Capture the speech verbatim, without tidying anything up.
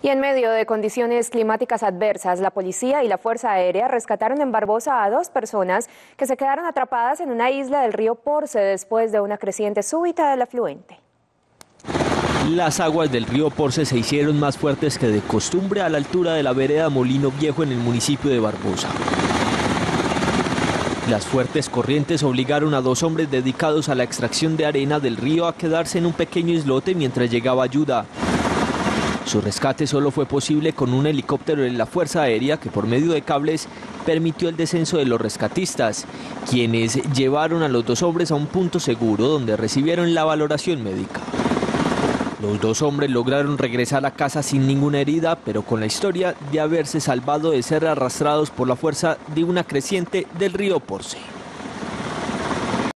Y en medio de condiciones climáticas adversas, la policía y la Fuerza Aérea rescataron en Barbosa a dos personas que se quedaron atrapadas en una isla del río Porce después de una creciente súbita del afluente. Las aguas del río Porce se hicieron más fuertes que de costumbre a la altura de la vereda Molino Viejo en el municipio de Barbosa. Las fuertes corrientes obligaron a dos hombres dedicados a la extracción de arena del río a quedarse en un pequeño islote mientras llegaba ayuda. Su rescate solo fue posible con un helicóptero de la Fuerza Aérea que por medio de cables permitió el descenso de los rescatistas, quienes llevaron a los dos hombres a un punto seguro donde recibieron la valoración médica. Los dos hombres lograron regresar a casa sin ninguna herida, pero con la historia de haberse salvado de ser arrastrados por la fuerza de una creciente del río Porce.